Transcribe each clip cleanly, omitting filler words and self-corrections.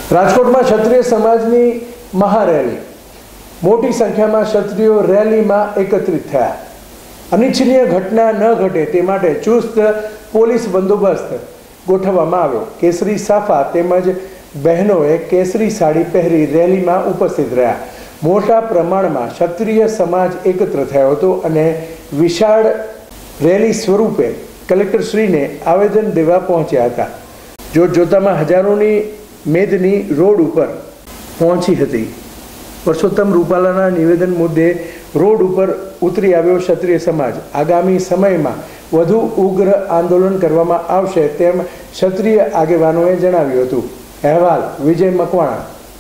રાજકોટમાં ક્ષત્રિય સમાજની મહારેલી, મોટી સંખ્યામાં ક્ષત્રિયો રેલીમાં એકત્રિત થયા। અનિચ્છનીય ઘટના ન ઘટે તે માટે ચુસ્ત પોલીસ બંદોબસ્ત ગોઠવવામાં આવ્યો। કેસરી સાફા તેમજ બહેનોએ કેસરી સાડી પહેરી રેલીમાં ઉપસ્થિત રહ્યા। મોટા પ્રમાણમાં ક્ષત્રિય સમાજ એકત્ર થયો હતો અને વિશાળ રેલી સ્વરૂપે કલેક્ટરશ્રીને આવેદન દેવા પહોંચ્યા હતા। જોતજોતામાં હજારોની મેદની રોડ ઉપર પહોંચી હતી। પરસોત્તમ રૂપાલાના નિવેદન મુદ્દે રોડ ઉપર ઉતરી આવ્યો ક્ષત્રિય સમાજ। આગામી સમયમાં વધુ ઉગ્ર આંદોલન કરવામાં આવશે તેમ ક્ષત્રિય આગેવાનોએ જણાવ્યું હતું। અહેવાલ વિજય મકવાણા।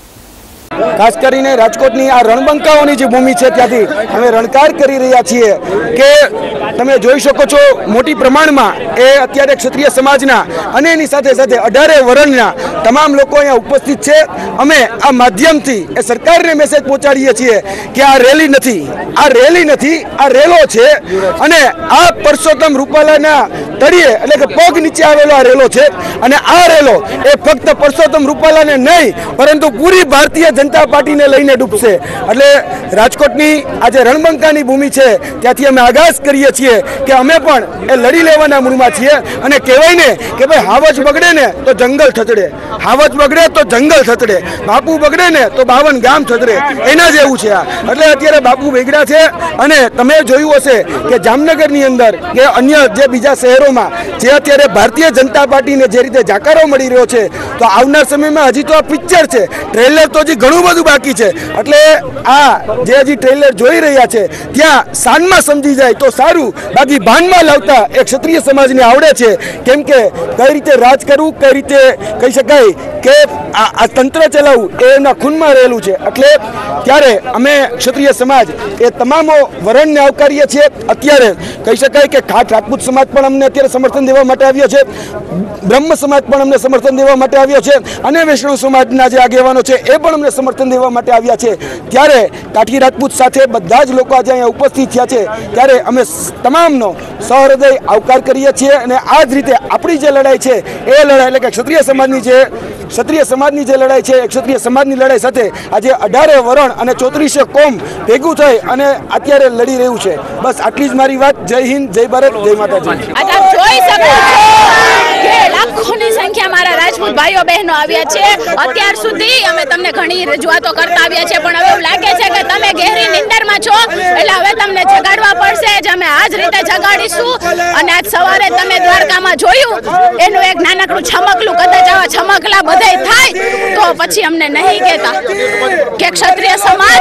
ખાસ કરીને રાજકોટની આ રણબંકાઓની જે ભૂમિ છે ત્યાંથી અમે રણકાર કરી રહ્યા છીએ કે તમે જોઈ શકો છો મોટી પ્રમાણમાં એ અત્યારે ક્ષત્રિય સમાજના અને એની સાથે સાથે 18 વર્ણના તમામ લોકો અહીંયા ઉપસ્થિત છે। અમે આ માધ્યમથી એ સરકારને મેસેજ પહોંચાડીએ છીએ કે આ રેલી નથી, આ રેલી નથી, આ રેલો છે અને આ પરસોત્તમ રૂપાલાના તળિયે એટલે કે પગ નીચે આવેલો આ રેલો છે અને આ રેલો એ ફક્ત પરસોત્તમ રૂપાલાને નહીં પરંતુ પૂરી ભારતીય જનતા પાર્ટીને લઈને ડૂબશે। એટલે રાજકોટની આ જે રણબંકાની ભૂમિ છે ત્યાંથી અમે આગાજ કરીએ છીએ કે અમે પણ એ લડી લેવાના મૂડમાં છીએ અને કહેવાય ને કે ભાઈ હાવજ બગડે ને તો જંગલ થતડે, હાવજ બગડે તો જંગલ થતડે, બાપુ બગડે ને તો 52 ગામ થતડે, એના જેવું છે આ। એટલે અત્યારે બાપુ બગડ્યા છે અને તમે જોયું હશે કે જામનગરની અંદર કે અન્ય જે બીજા શહેરોમાં જે અત્યારે ભારતીય જનતા પાર્ટીને જે રીતે જાકારો મળી રહ્યો છે તો આવનાર સમયમાં હજી તો આ પિક્ચર છે, ટ્રેલર તો હજી ઘણું બધું બાકી છે। એટલે આ જે હજી ટ્રેલર જોઈ રહ્યા છે ત્યાં સાનમાં સમજી જાય તો સારું, બાકી ભાનમાં લાવતા એક ક્ષત્રિય સમાજને આવડે છે કેમ કે કઈ રીતે રાજ કરવું, કઈ રીતે કહી શકાય કે આ તંત્ર ચલાવવું એ એના ખૂનમાં રહેલું છે। એટલે ત્યારે અમે ક્ષત્રિય સમાજ એ તમામ વર્ણને આવકારીએ છીએ। અત્યારે કહી શકાય કે ખાટ રાજપૂત સમાજ પણ અમને અત્યારે સમર્થન દેવા માટે આવ્યો છે, બ્રહ્મ સમાજ પણ અમને સમર્થન દેવા માટે આવ્યો છે અને વૈષ્ણવ સમાજના જે આગેવાનો છે એ પણ અમને સમર્થન દેવા માટે આવ્યા છે। ત્યારે કાઠી રાજપૂત સાથે બધા જ લોકો આજે અહીંયા ઉપસ્થિત થયા છે ત્યારે અમે તમામનો સહૃદય આવકાર કરીએ છીએ અને આ જ રીતે આપણી જે લડાઈ છે એ લડાઈ એટલે કે ક્ષત્રિય સમાજની જે લડાઈ છે એ ક્ષત્રિય સમાજની લડાઈ સાથે આજે 18 વરણ અને 34 કોમ ભેગું થઈ અને અત્યારે લડી રહ્યું છે। બસ આટલી જ મારી વાત। જય હિન્દ, જય ભારત, જય માતાજી। જોઈ શકો છો કે લાખોની સંખ્યા મારા રાજપૂત ભાઈઓ બહેનો આવ્યા છે। અત્યાર સુધી અમે તમને ઘણી રજૂઆતો કરતા આવ્યા છે પણ હવે એવું લાગે છે કે તમે ગહેરી નિંદરમાં છો એટલે હવે તમને જગાડવા પડશે જ। અમે આ જ રીતે જગાડીશું અને આજ સવારે તમે દ્વારકામાં જોયું એનું એક નાનકડું છમકલું, કદાચ આવા છમકલા બધાય થાય તો પછી અમને નહીં કહેતા કે ક્ષત્રિય સમાજ